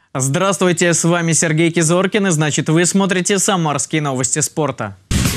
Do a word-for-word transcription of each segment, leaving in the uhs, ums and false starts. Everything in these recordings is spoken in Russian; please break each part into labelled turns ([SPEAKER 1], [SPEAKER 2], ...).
[SPEAKER 1] Здравствуйте, с вами Сергей Кизоркин, и значит вы смотрите «Самарские новости спорта».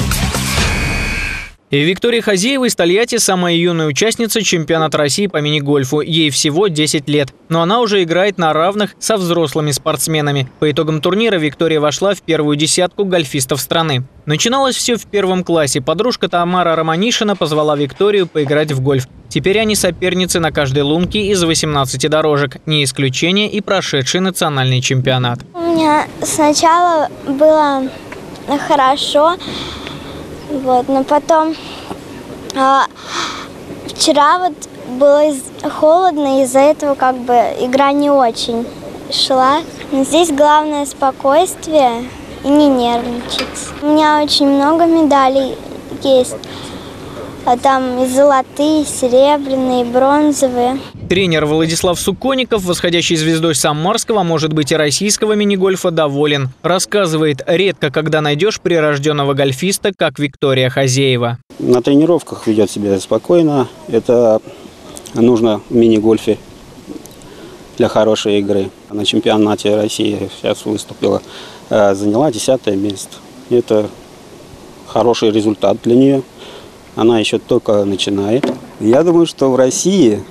[SPEAKER 1] И Виктория Хазеева из Тольятти – самая юная участница чемпионата России по мини-гольфу. Ей всего десять лет. Но она уже играет на равных со взрослыми спортсменами. По итогам турнира Виктория вошла в первую десятку гольфистов страны. Начиналось все в первом классе. Подружка Тамара Романишина позвала Викторию поиграть в гольф. Теперь они соперницы на каждой лунке из восемнадцати дорожек. Не исключение и прошедший национальный чемпионат.
[SPEAKER 2] У меня сначала было хорошо, вот, но потом а, вчера вот было из, холодно, из-за этого как бы игра не очень шла. Но здесь главное спокойствие и не нервничать. У меня очень много медалей есть. А там и золотые, и серебряные, и бронзовые.
[SPEAKER 1] Тренер Владислав Суконников, восходящей звездой самарского, а может быть и российского мини-гольфа, доволен. Рассказывает, редко когда найдешь прирожденного гольфиста, как Виктория Хазеева.
[SPEAKER 3] На тренировках ведет себя спокойно. Это нужно в мини-гольфе для хорошей игры. На чемпионате России сейчас выступила, заняла десятое место. Это хороший результат для нее. Она еще только начинает. Я думаю, что в России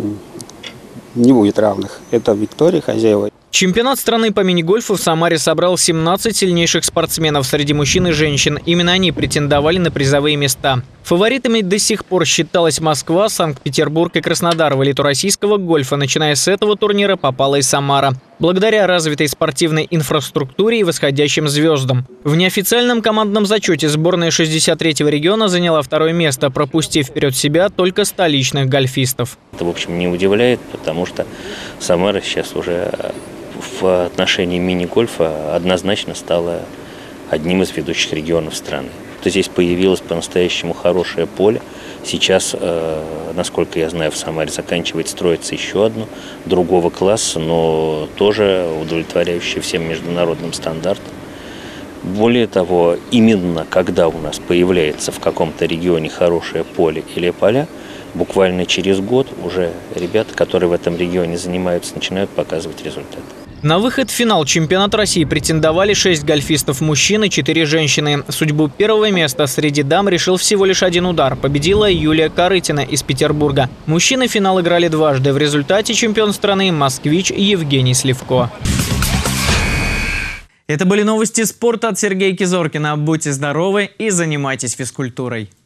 [SPEAKER 3] не будет равных. Это Виктория Хазеева.
[SPEAKER 1] Чемпионат страны по мини-гольфу в Самаре собрал семнадцать сильнейших спортсменов среди мужчин и женщин. Именно они претендовали на призовые места. Фаворитами до сих пор считалась Москва, Санкт-Петербург и Краснодар. В элиту российского гольфа, начиная с этого турнира, попала и Самара. Благодаря развитой спортивной инфраструктуре и восходящим звездам. В неофициальном командном зачете сборная шестьдесят третьего региона заняла второе место, пропустив вперед себя только столичных гольфистов.
[SPEAKER 4] Это, в общем, не удивляет, потому что Самара сейчас уже в отношении мини-гольфа однозначно стала одним из ведущих регионов страны. То здесь появилось по-настоящему хорошее поле. Сейчас, э, насколько я знаю, в Самаре заканчивает строиться еще одно, другого класса, но тоже удовлетворяющее всем международным стандартам. Более того, именно когда у нас появляется в каком-то регионе хорошее поле или поля, буквально через год уже ребята, которые в этом регионе занимаются, начинают показывать результат.
[SPEAKER 1] На выход в финал чемпионата России претендовали шесть гольфистов мужчин и четыре женщины. Судьбу первого места среди дам решил всего лишь один удар. Победила Юлия Корытина из Петербурга. Мужчины финал играли дважды. В результате чемпион страны москвич Евгений Сливко. Это были новости спорта от Сергея Кизоркина. Будьте здоровы и занимайтесь физкультурой.